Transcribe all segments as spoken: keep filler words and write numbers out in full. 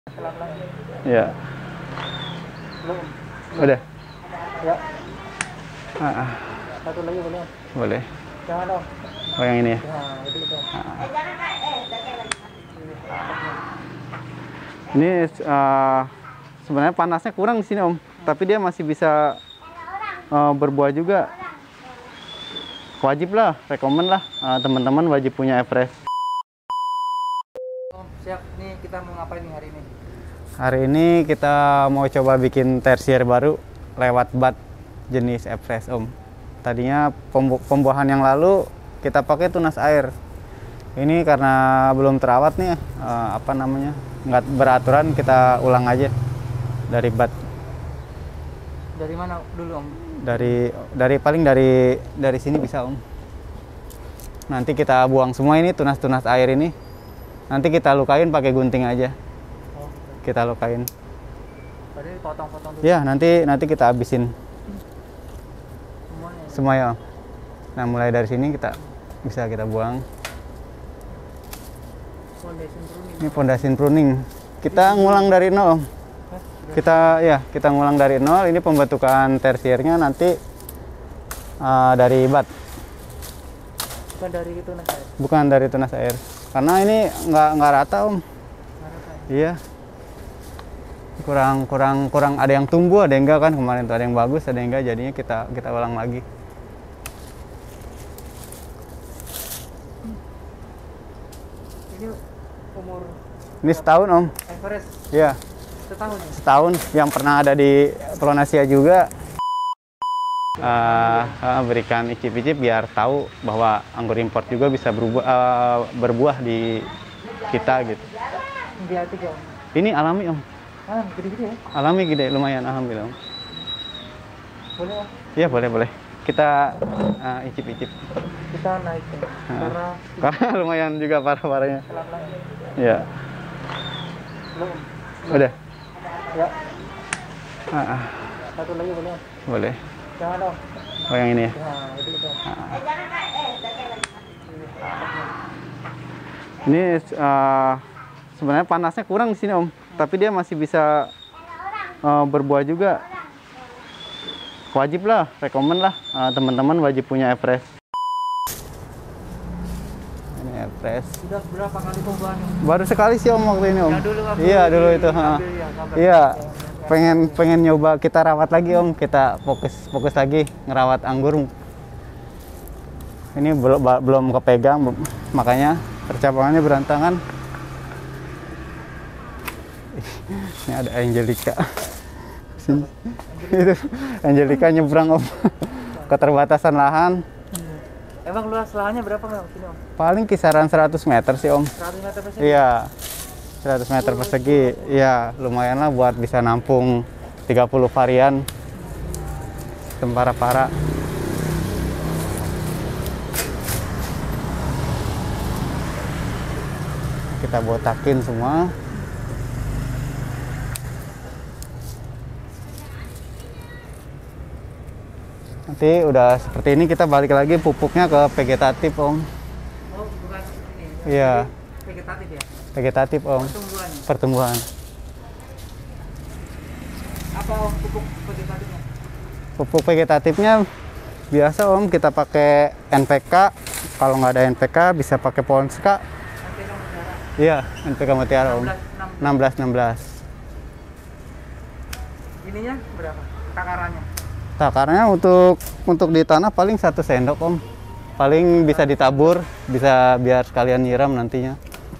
Ya. Belum. Udah. Ya. Ah, ah. Satu lagi boleh? Boleh. Jangan dong. Oh, yang ini ya? Nah, itu itu. Ah. Ini uh, sebenarnya panasnya kurang di sini Om, tapi dia masih bisa uh, berbuah juga. Wajib lah, rekomen lah, uh, teman-teman wajib punya Everest. Om, siap. Nih kita mau ngapain nih hari ini? Hari ini kita mau coba bikin tersier baru lewat bat jenis Everest Om. Tadinya pembu pembuahan yang lalu kita pakai tunas air. Ini karena belum terawat nih, uh, apa namanya, nggak beraturan, kita ulang aja dari bat. Dari mana dulu Om? Dari dari paling dari dari sini bisa Om. Nanti kita buang semua ini tunas-tunas air ini. Nanti kita lukain pakai gunting aja. Oh, kita lukain. tadi potong-potong dulu. Ya, nanti nanti kita habisin Semuanya. semuanya Om. Nah, mulai dari sini kita bisa kita buang. Foundation pruning. Ini foundation pruning. Kita ngulang dari nol Om. Kita ya kita ngulang dari nol. Ini pembentukan tersiernya nanti uh, dari bat. Bukan dari tunas air. Bukan dari tunas air. Karena ini nggak nggak rata Om. Nggak rata ya? Iya. Kurang kurang kurang ada yang tumbuh, ada yang enggak kan, kemarin tuh ada yang bagus, ada yang enggak, jadinya kita kita ulang lagi. Ini umur Ini setahun Om. Everest Iya. setahun ya? Setahun, yang pernah ada di Pronasia juga. Uh, uh, berikan icip-icip biar tahu bahwa anggur import juga bisa berubah, uh, berbuah di kita gitu. Di hati Om. Ini alami Om. Ah, gede-gede ya? Alami gede, lumayan, alhamdulillah Om. Boleh Om? Iya boleh boleh. Kita uh, icip-icip. Kita naik ya. Uh, Karena karena lumayan juga parah-parahnya. pelan-pelan. Iya. Belum. Udah. Ya. Ah, ah. Satu lagi boleh? Boleh. Jangan dong. Oh, yang ini ya? Nah, itu itu. Ah. Ini uh, sebenarnya panasnya kurang di sini Om, tapi dia masih bisa uh, berbuah juga. Wajib lah, rekomen lah, uh, teman-teman wajib punya Everest. Ini Everest. Sudah berapa kali pembuahannya? Baru sekali sih Om waktu ini Om. Yang dulu waktu Iya dulu di- itu. ha. ambil ya, gambar. Iya. Pengen pengen nyoba kita rawat lagi Om, kita fokus fokus lagi ngerawat anggur. Ini belum belum kepegang, makanya percabangannya berantakan. Ini ada Angelica. Sini. Itu Angelica nyebrang Om. Keterbatasan lahan. Emang luas lahannya berapa Om sini Om? Paling kisaran seratus meter sih Om. seratus meter persegi? Iya. seratus meter persegi. Iya, lumayan lah buat bisa nampung tiga puluh varian tempara-para. Kita botakin semua. Nanti udah seperti ini kita balik lagi pupuknya ke vegetatif Om. Oh, bukan ini. Iya, Vegetatif ya? vegetatif Om. Pertumbuhannya. Pertumbuhan. Apa Om pupuk vegetatifnya? Pupuk vegetatifnya biasa Om, kita pakai N P K. Kalau nggak ada N P K bisa pakai Ponska. Nanti kamu darah. Iya, N P K Mutiara Om. enam belas enam belas. Ininya berapa? Takarannya? Takarnya untuk untuk di tanah paling satu sendok Om. Paling bisa ditabur, bisa biar sekalian nyiram nantinya.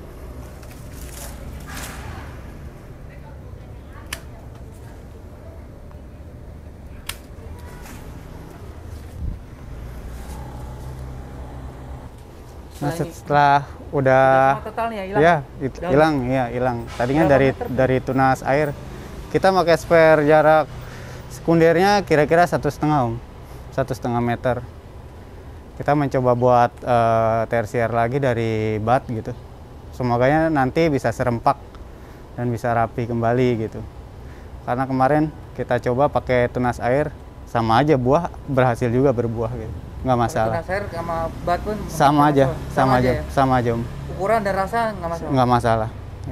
Nah, setelah udah Semua totalnya hilang? ya it- Daun? hilang, ya hilang. Tadinya Berapa dari meter? dari tunas air. Kita pakai spare jarak sekundernya kira-kira satu setengah Om, satu setengah meter. Kita mencoba buat uh, tersier lagi dari bat gitu. Semoganya nanti bisa serempak dan bisa rapi kembali gitu. Karena kemarin kita coba pakai tunas air, sama aja buah berhasil juga berbuah gitu. Nggak masalah. Tunas air sama bat pun Sama aja, sama aja, ya? sama aja Om. Ukuran dan rasa nggak masalah? Nggak masalah. Iya.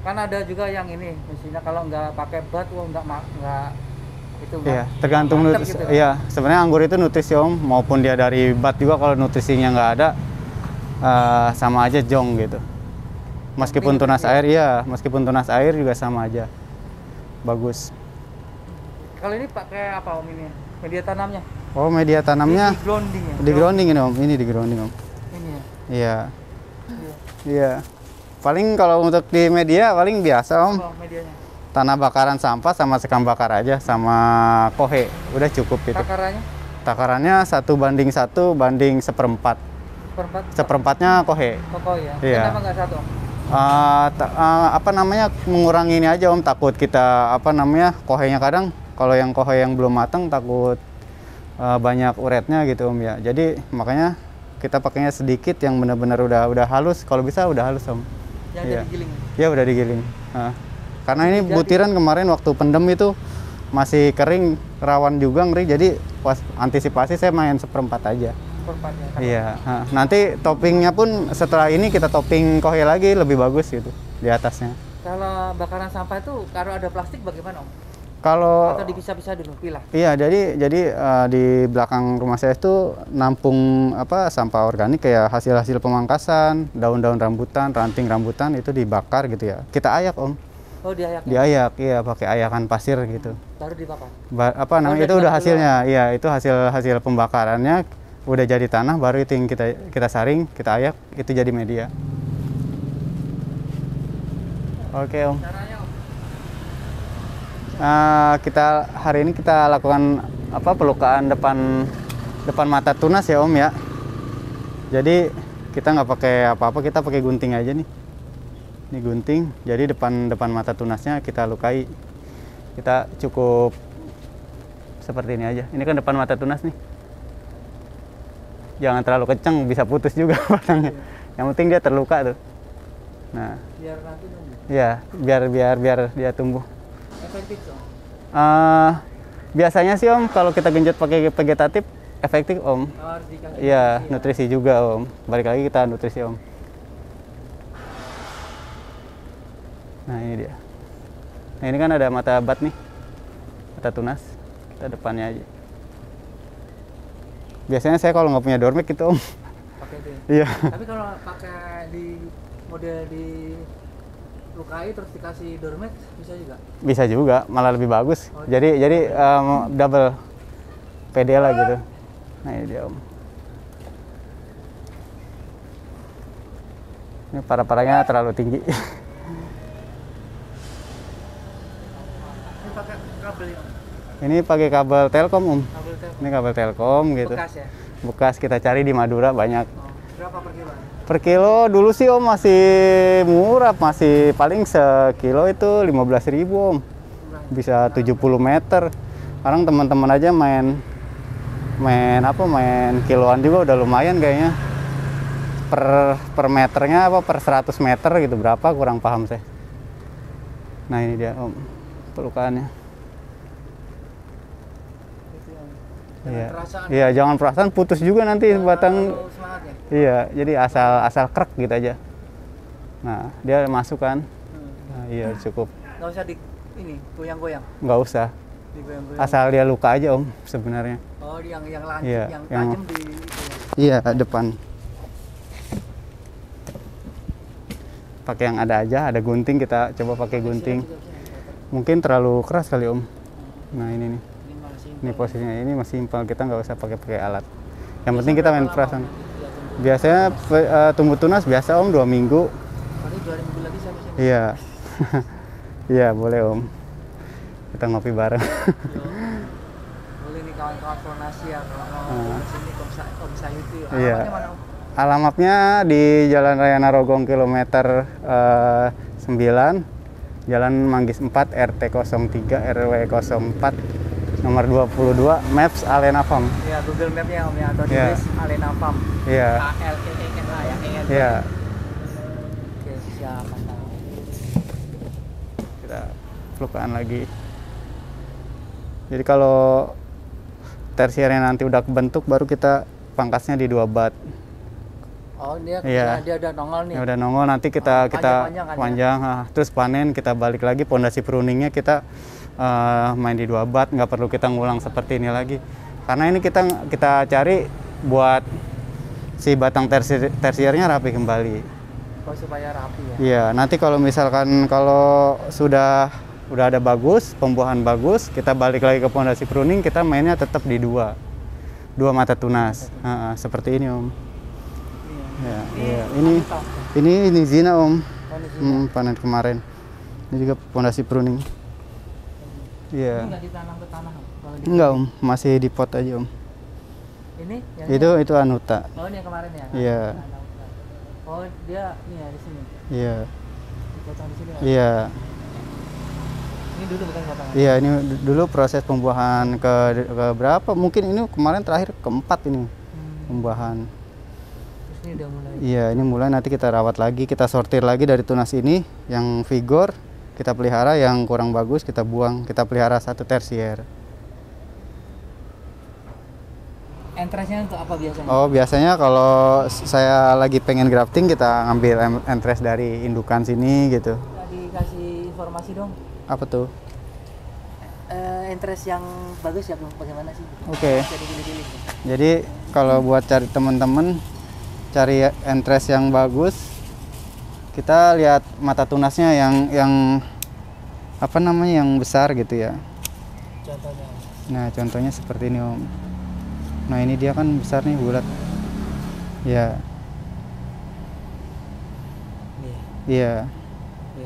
Kan ada juga yang ini, misalnya kalau nggak pakai bat, wah nggak ma- nggak itu nggak Iya, tergantung mantep nutrisi. gitu. Iya, sebenarnya anggur itu nutrisi om, maupun dia dari bat juga kalau nutrisinya nggak ada, eh, sama aja jong gitu. Meskipun Penting tunas nutrisi ya? air, iya, meskipun tunas air juga sama aja, bagus. Kalau ini pakai apa om ini? Media tanamnya? Oh, media tanamnya Di, di grounding ya? di grounding ini om, ini di grounding om. Ini ya? Iya, Iya. iya. Paling kalau untuk di media paling biasa om, Apa medianya? tanah bakaran sampah sama sekam bakar aja, sama kohe, udah cukup gitu. Takarannya? Takarannya satu banding satu banding seperempat. Perempat? Seperempatnya kohe. Koko ya? Iya. Kenapa nggak satu om? Uh, ta- uh, apa namanya mengurangi ini aja om, takut kita apa namanya kohenya kadang kalau yang kohe yang belum matang takut uh, banyak uretnya gitu om ya, jadi makanya kita pakainya sedikit yang benar-benar udah udah halus, kalau bisa udah halus om. Yang Iya. jadi giling? Ya udah digiling. Uh, karena ini Jadi- butiran kemarin waktu pendem itu masih kering, rawan juga ngeri, jadi pas antisipasi saya main seperempat aja. Perempatnya? Iya, nah, nanti toppingnya pun setelah ini kita topping kohe lagi lebih bagus gitu di atasnya. Kalau bakaran sampah itu kalau ada plastik bagaimana om? Kalau Atau dipisah-pisah dulu, pilah? iya, jadi jadi eh, di belakang rumah saya itu nampung apa sampah organik kayak hasil-hasil pemangkasan, daun-daun rambutan, ranting rambutan itu dibakar gitu ya. Kita ayak om, Oh diayak? diayak, iya pakai ayakan pasir gitu. Baru dibakar? Ba- apa namanya udah itu udah dibakar hasilnya, iya itu hasil hasil pembakarannya udah jadi tanah, baru itu yang kita kita saring, kita ayak, itu jadi media. Oke om. Caranya om? Eh, kita hari ini kita lakukan apa pelukaan depan depan mata tunas ya om ya. Jadi kita nggak pakai apa-apa, kita pakai gunting aja nih. Ini gunting. Jadi depan depan mata tunasnya kita lukai. Kita cukup seperti ini aja. Ini kan depan mata tunas nih. Jangan terlalu kenceng, bisa putus juga batangnya. Yang penting dia terluka tuh. Nah, Biar nanti nunggu. ya biar biar biar dia tumbuh. Efektif om? Eh, biasanya sih om kalau kita genjot pakai vegetatif efektif om. Oh, harus dikasih Iya, nutrisi ya? nutrisi juga om. Balik lagi kita nutrisi om. Nah ini dia. Nah ini kan ada mata bat nih, mata tunas. Kita depannya aja. Biasanya saya kalau nggak punya dormek gitu om. Pakai itu ya? Iya. Tapi kalau pakai di model di lukai terus dikasih dormet bisa juga? Bisa juga, malah lebih bagus. Oh, Jadi jadi em, double P D lah gitu. Nah ini dia om. Ini para-paranya terlalu tinggi. Ini pakai kabel ya om? Ini pakai kabel Telkom om. Kabel telepon? Ini kabel Telkom gitu. Bekas ya? Bekas kita cari di Madura banyak. Oh, berapa per kilo? Per kilo dulu sih om masih murah, masih paling sekilo itu lima belas ribu om. Bisa tujuh puluh meter. Sekarang teman-teman aja main main apa main kiloan juga udah lumayan kayaknya. Per per meternya apa per seratus meter gitu berapa kurang paham saya. Nah ini dia om pelukaannya. Gitu ya, om. Jangan Iya. perasaan. Iya, jangan perasaan putus juga nanti Jangan batang. terlalu semangat ya? Iya, jadi asal asal krek gitu aja. Nah, dia masuk kan. Hmm. Nah, iya cukup. Nggak usah di ini goyang-goyang, Nggak usah. digoyang-goyang. Asal dia luka aja om sebenarnya. Oh, yang yang lancip, Iya, yang yang- tajam di itu ya. Iya, depan. Pakai yang ada aja, ada gunting kita coba pakai gunting. Bisa, bisa, bisa. Mungkin terlalu keras kali om. Nah ini nih, Ini masih ini posisinya ini masih simpel, kita nggak usah pakai pakai alat. Yang Biasa penting kita berapa main lama perasaan. dia tumbuh? Biasanya pe- eh, tumbuh tunas biasa om dua minggu. Paling dua minggu lagi saya bisa. Iya, iya boleh om. Kita ngopi bareng. Yo. Boleh nih kawan-kawan Fornasi ya kalau mau Ah. ke sini Om Sa Om Sayuti. Iya. Alamatnya mana Om? Alamatnya di Jalan Raya Narogong kilometer eh, sembilan, Jalan Manggis empat, R T nol tiga, R W nol empat, nomor dua puluh dua, Maps Alena Farm. Ya Google Map-nya Om ya atau Iya. tulis Alena Farm. Iya, A L E E N A ya. E N. iya. Oke, siap mantap. Kita pelukaan lagi. Jadi kalau tersiernya nanti udah kebentuk, baru kita pangkasnya di dua bat. Oh dia Iya. dia udah nongol nih. Ya udah nongol, nanti kita Oh, kita panjang-panjang kan ya? panjang, ah, terus panen kita balik lagi pondasi pruningnya kita eh, main di dua bat, nggak perlu kita ngulang seperti ini lagi. Karena ini kita kita cari buat si batang tersier, tersiernya rapi kembali. Oh, supaya rapi ya. Iya, nanti kalau misalkan kalau sudah udah ada bagus, pembuahan bagus, kita balik lagi ke pondasi pruning, kita mainnya tetap di dua. Dua mata tunas. Ah, ah, seperti ini, Om. Ya, iya. Ini ini ini zina, Om. Oh, ini sini. Hmm, panen kemarin. Ini juga pondasi pruning. Ini Iya. nggak ditanam ke tanah, Om? Kalau di- Enggak, Om, masih di pot aja, Om. Ini yang Itu itu anuta. Oh, ini yang kemarin ya? Iya. Oh, dia ini ya di sini. Iya. Dipotong di sini ya? Iya. Ini dulu bukan potongan. Iya, ini d- dulu proses pembuahan ke, ke berapa? Mungkin ini kemarin terakhir keempat ini Hmm. pembuahan. Terus ini udah mulai. Iya, ini mulai nanti kita rawat lagi, kita sortir lagi dari tunas ini yang vigor kita pelihara, yang kurang bagus kita buang, kita pelihara satu tersier. Entrance-nya untuk apa biasanya? Oh, biasanya kalau s- saya lagi pengen grafting kita ngambil em- entres dari indukan sini gitu. Tadi kasih informasi dong. Apa tuh? Eh, interest yang bagus ya bagaimana sih? Oke. Bisa dipilih-pilih. Jadi kalau buat cari teman-teman cari entres yang bagus, kita lihat mata tunasnya yang yang apa namanya yang besar gitu ya. Contohnya. Nah, contohnya seperti ini, Om. Nah, ini dia kan besar nih, bulat. Ya, Iya. iya, Iya.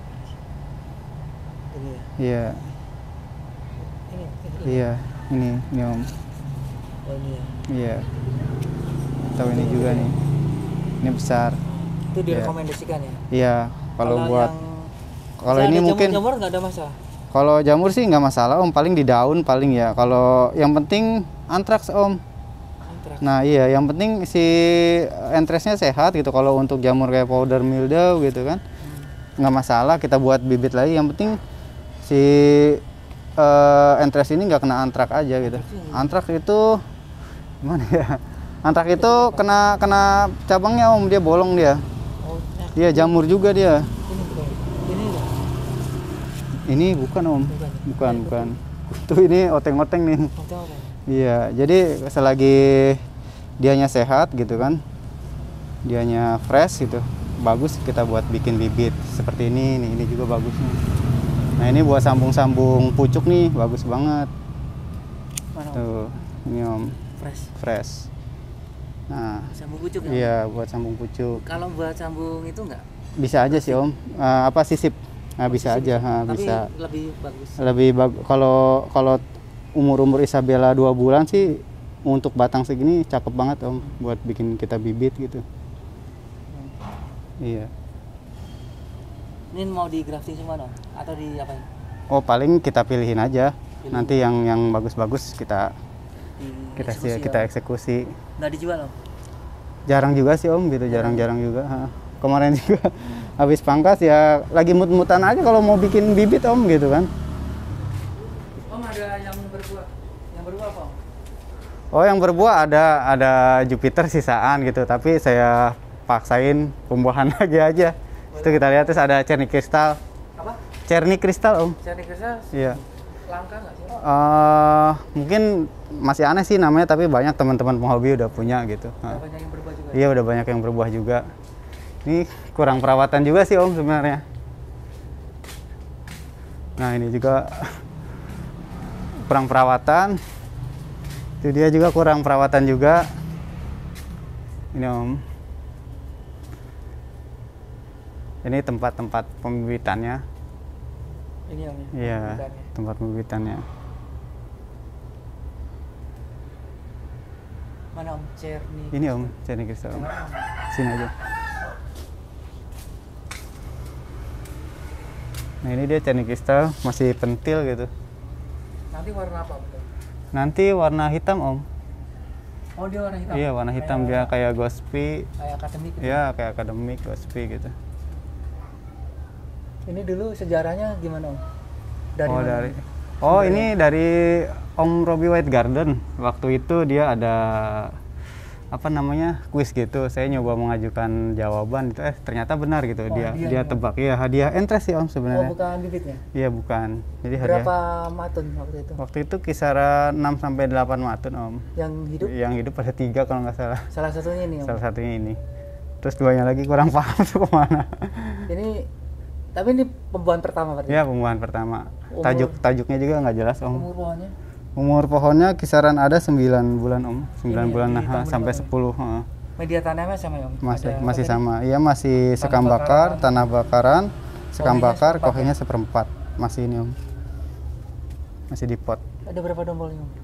Ini ya. iya, Ini. ini. iya. Ini, ini, Om. Oh, ini ya. Iya. Atau ini juga nih. Ini besar. Itu direkomendasikan ya. Iya, kalau buat yang kalau misalnya ini ada mungkin jamur nggak ada masalah. kalau jamur sih nggak masalah, Om, paling di daun paling ya. Kalau yang penting antraks, Om. Antraks. Nah, iya, yang penting si entresnya sehat gitu. Kalau untuk jamur kayak powder mildew gitu kan, nggak masalah, kita buat bibit lagi. Yang penting si eh, entres ini nggak kena antrak aja gitu. Antrak itu gimana ya? Antrak itu kena kena cabangnya, Om, dia bolong dia. Oh, ya. Dia jamur juga dia. Ini bukan. Ini enggak. Ini bukan, Om. Bukan. Bukan, bukan. Tuh ini oteng-oteng nih. Contoh apa? Iya, jadi selagi dianya sehat gitu kan, dianya fresh gitu, bagus kita buat bikin bibit seperti ini. Nih, ini juga bagus nih. Nah, ini buat sambung-sambung pucuk nih, bagus banget. Mana? Om? Tuh, ini, Om, Fresh. fresh. Nah, Sambung pucuk ya? Om? iya buat sambung pucuk. Kalau buat sambung itu enggak? Bisa aja sih, Om. Eh, apa sisip? Nah, bisa aja, ha, Tapi bisa. lebih bagus. Lebih bagus kalau kalau umur-umur Isabella dua bulan sih untuk batang segini cakep banget, Om, buat bikin kita bibit gitu. Iya. Ini mau di grafting semua dong? Atau di apa? Oh, paling kita pilihin aja. Pilih. Nanti yang yang bagus-bagus kita Di kita eksekusi sih kita ya? eksekusi. Nggak dijual loh? Jarang juga sih, Om, gitu. Jarang-jarang juga. Ha. Kemarin juga habis pangkas ya lagi mut-mutan aja kalau mau bikin bibit, Om, gitu kan. Om ada yang berbuah? Yang berbuah apa, Om? Oh, yang berbuah ada ada Jupiter sisaan gitu, tapi saya paksain pembuahan lagi aja. Itu kita lihat, terus ada cernik kristal. Apa? Cernik kristal, Om. Cernik kristal Iya. langka nggak sih? Eh, mungkin masih aneh sih namanya, tapi banyak teman-teman penghobi udah punya gitu. Udah Nah, banyak yang berbuah juga. iya, udah banyak yang berbuah juga. Ini kurang perawatan juga sih, Om, sebenarnya. Nah, ini juga kurang perawatan. Itu dia juga kurang perawatan juga. Ini, Om. Ini tempat-tempat pembibitannya. Ini Om ya. Iya, pembibitannya. tempat pembibitannya. Mana Om? Cernik. Ini, Om, cernik kristal, Om. Yang mana, Om? Sini aja. Nah, ini dia cernik kristal, masih pentil gitu. Nanti warna apa betul? Nanti warna hitam, Om. Oh dia warna hitam. Iya, warna hitam, dia kayak ghospi. Kayak akademik. gitu. Iya, kayak akademik ghospi gitu. Ini dulu sejarahnya gimana Om? Dari oh, mana? dari Oh, ini dari Om Robbie White Garden. Waktu itu dia ada apa namanya kuis gitu. Saya nyoba mengajukan jawaban itu, eh ternyata benar gitu. Oh, dia hadiah dia ya? tebak. Iya, hadiah entres sih Om Oh, sebenarnya. bukan bibitnya? Iya bukan. Jadi hadiah. Berapa matun waktu itu? Waktu itu kisaran enam sampai delapan matun Om. Yang hidup? Yang hidup ada tiga kalau nggak salah. Salah satunya ini, Om. Salah satunya ini. Terus duanya lagi kurang paham tuh kemana. Ini, tapi ini pembuahan pertama berarti? Ya pembuahan pertama. Umur- Tajuk tajuknya juga nggak jelas Om. Umur pohonnya? Umur pohonnya kisaran ada sembilan bulan Om. sembilan Ini bulan di nah, tahun sampai berapa? sepuluh. heeh. Media tanamnya sama ya, Om? Masih Ada masih apa sama. Iya masih sekam bakaran. bakar, tanah bakaran, sekam Kohinya bakar, seperempat kohinya seperempat. Masih ini Om. Masih di pot. ini? Ada berapa dompolnya, Om?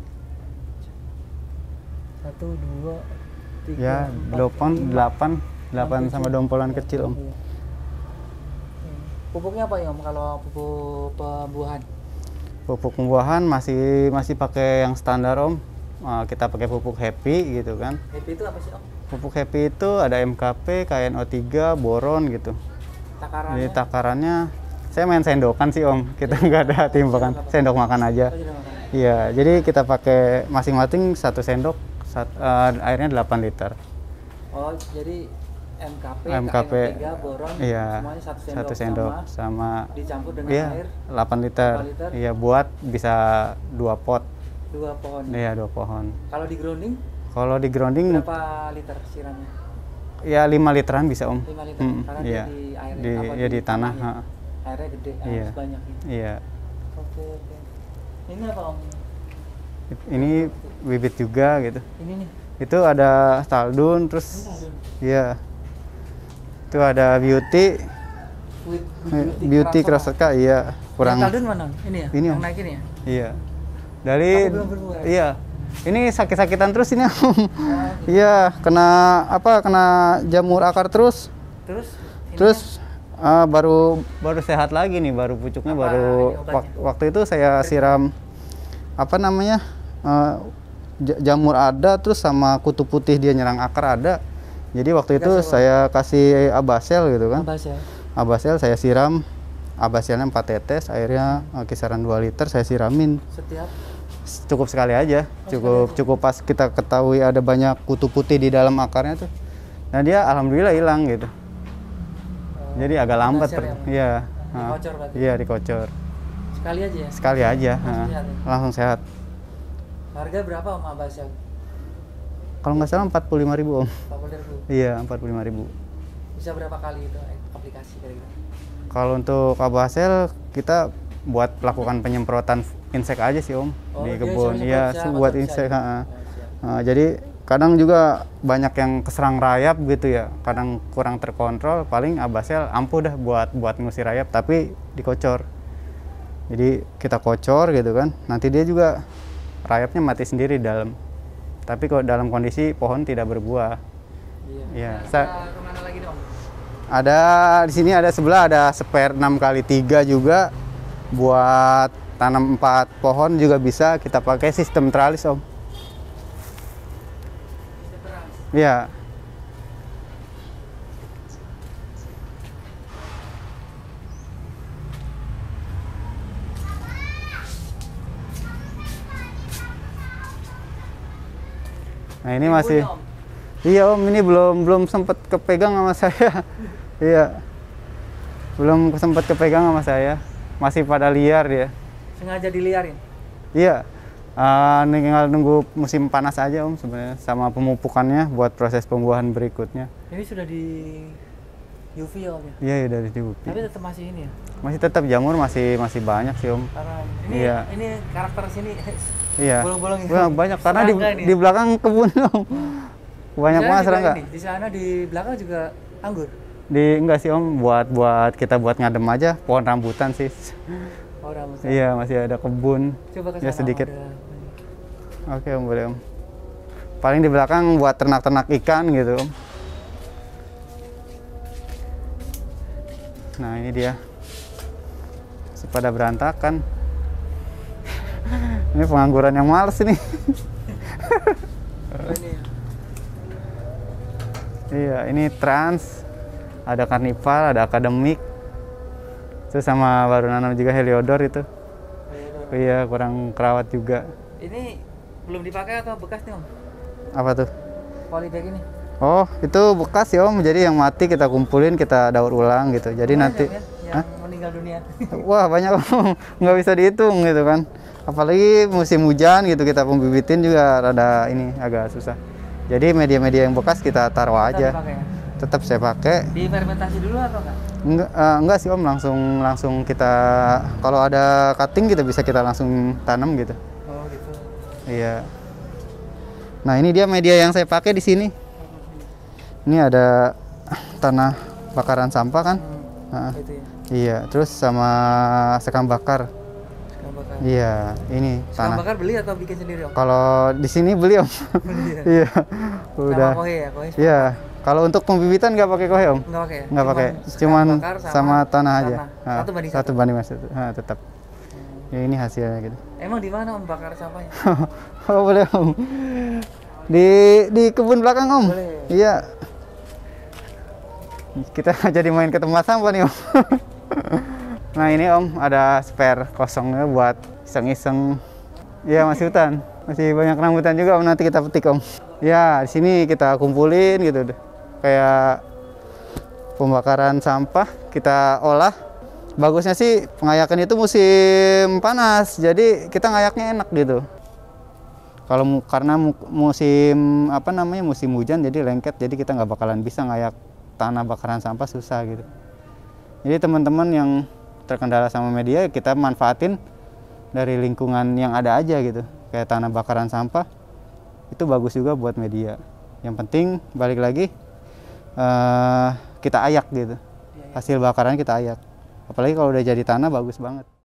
Satu, dua, tiga, Ya, empat, delapan, lima, delapan, delapan enam, sama tujuh, dompolan delapan, kecil Om. iya. Hmm. Pupuknya apa ya, Om, kalau pupuk pembuahan? Pupuk pembuahan masih masih pakai yang standar Om. Uh, kita pakai pupuk Happy gitu kan. Happy itu apa sih, Om? Pupuk Happy itu ada M K P, K N O tiga, boron gitu. Takarannya? Jadi takarannya saya main sendokan sih Om. Kita nggak ada timbangan, sendok makan aja. Oh, sudah makan. Iya, jadi kita pakai masing-masing satu sendok, sat, uh, airnya delapan liter. Oh, jadi M K P, M K P, K N O tiga, boron, iya, semuanya satu sendok, satu sendok sama, sama, dicampur dengan iya, air delapan liter. delapan liter. Iya, buat bisa dua pot. dua pohon. Iya, dua pohon. Kalau di grounding Kalau di grounding berapa liter siramnya? ya lima literan bisa Om. lima liter. Hmm, Karena iya. dia di air Di, apa, ya di tanah. tanahnya? ha. Airnya gede, Iya. harus banyak gitu. Iya. Oke, oke. Ini apa, Om? Ini bibit juga gitu. Ini nih. Itu ada Staldun, terus Ini adun. iya. Itu ada Beauty, With Beauty Kraseka, iya. Kurang. Kurang. Yang Taldun mana? Ini ya? Ini, yang Om. naik ini ya? Iya. Dari Tapi belum berbuah. iya. Ini sakit-sakitan terus ini Om. Oh, Iya, kena apa? Kena jamur akar terus. terus? Ini Terus eh, baru baru sehat lagi nih, baru pucuknya Apa baru ini obatnya? wak- waktu itu saya siram apa namanya? eh, ja- jamur ada, terus sama kutu putih dia nyerang akar ada. Jadi waktu itu Dikasih apa? saya kasih Abasel gitu kan. Abas ya? Abasel saya siram. Abaselnya empat tetes, airnya eh, kisaran dua liter saya siramin. Setiap Cukup sekali aja, cukup cukup pas kita ketahui ada banyak kutu putih di dalam akarnya tuh. Nah dia alhamdulillah hilang gitu. Jadi agak lambat, Abasel per- ya? iya. Dikocor berarti? Iya dikocor. sekali aja ya? Sekali aja, Langsung ha. sehat ya? Langsung sehat. Harga berapa, Om, Abas ya? Kalau nggak salah empat puluh lima ribu Om. empat puluh ribu. Iya empat puluh lima ribu. Bisa berapa kali itu aplikasi kira-kira? Kalau untuk Abasel kita buat lakukan penyemprotan insek aja sih Om Oh, di dia kebun. cuma Iya nyemprot buat siapa insek. bisa? ha. Oh, siap. Nah, jadi kadang juga banyak yang keserang rayap gitu ya, kadang kurang terkontrol, paling Abasel ampuh dah buat buat ngusir rayap, tapi dikocor. Jadi kita kocor gitu kan, nanti dia juga rayapnya mati sendiri di dalam. Tapi kalau dalam kondisi pohon tidak berbuah. Iya. Iya. Nah, Sa- kita kemana lagi dong? Ada di sini ada sebelah ada spare enam kali tiga juga buat tanam empat pohon juga bisa, kita pakai sistem tralis Om. Iya. Nah ini masih, Om. iya Om, ini belum belum sempat kepegang sama saya. Iya, belum sempat kepegang sama saya, masih pada liar dia. Sengaja diliarin? Iya, uh, tinggal nunggu musim panas aja Om sebenarnya, sama pemupukannya buat proses pembuahan berikutnya. Ini sudah di U V ya, Om ya? Iya, ya dari Jupi. Tapi tetap masih ini ya? Masih tetap jamur masih masih banyak sih Om. Karena ini, Iya. ini karakter sini Iya. bolong-bolong ini. Wah, banyak karena di, Serangga ini. di belakang kebun Om. Banyak Di sana banget juga serangga. ini, di sana di belakang juga anggur. Di enggak sih Om, buat buat kita buat ngadem aja, pohon rambutan sih. Oh, rambutan. Iya, masih ada kebun. Coba ke Ya sana, sedikit. ada- Oke Om, boleh Om. Paling di belakang buat ternak-ternak ikan gitu Om. Nah ini dia. Masih pada berantakan. Ini pengangguran yang males ini. Oh, ini ya. Iya, ini trans, ada karnival, ada akademik. Terus sama baru nanam juga heliodor itu. Heliodor. Iya, kurang kerawat juga. Ini belum dipakai atau bekas nih, Om? Apa tuh? polybag ini? Oh, itu bekas ya Om. Jadi yang mati kita kumpulin, kita daur ulang gitu. Jadi Banyak nanti ya, yang Hah? meninggal dunia. Wah banyak Om, nggak bisa dihitung gitu kan. Apalagi musim hujan gitu kita pembibitin juga rada ini agak susah. Jadi media-media yang bekas kita taruh Tetap aja. dipakai ya? Tetap saya pakai. Difermentasi dulu atau enggak? Enggak, eh, enggak sih Om, langsung langsung kita kalau ada cutting kita bisa kita langsung tanam gitu. Oh gitu. Iya. Nah ini dia media yang saya pakai di sini. Ini ada tanah bakaran sampah kan? Hmm, Nah, gitu ya. iya. Terus sama sekam bakar. Sekam bakar. Iya. Ini Sekam tanah. bakar beli atau bikin sendiri Om? Kalau di sini beli Om. Beli ya? Iya. Sama Udah. kohe ya? Kohe Iya. Kalau untuk pembibitan nggak pakai kohe Om. nggak pakai ya? Nggak pakai. sekam Cuman bakar sama, tanah aja. tanah. Satu banding satu. satu. banding mas satu. Nah, tetap. Ya, ini hasilnya gitu. Emang di mana Om bakar sampahnya? Oh boleh Om. Di di kebun belakang Om. Boleh. Iya. Kita jadi main ke tempat sampah nih Om. Nah ini Om ada spare kosongnya buat iseng-iseng. Iya masih hutan, masih banyak rambutan juga Om, nanti kita petik Om. Ya di sini kita kumpulin gitu deh. Kayak pembakaran sampah kita olah. Bagusnya sih pengayakan itu musim panas, jadi kita ngayaknya enak gitu. Kalau mu- karena mu- musim apa namanya musim hujan jadi lengket, jadi kita nggak bakalan bisa ngayak tanah bakaran sampah, susah gitu. Jadi teman-teman yang terkendala sama media kita manfaatin dari lingkungan yang ada aja gitu. Kayak tanah bakaran sampah itu bagus juga buat media. Yang penting balik lagi eh, kita ayak gitu. Hasil bakaran kita ayak. Apalagi kalau udah jadi tanah bagus banget.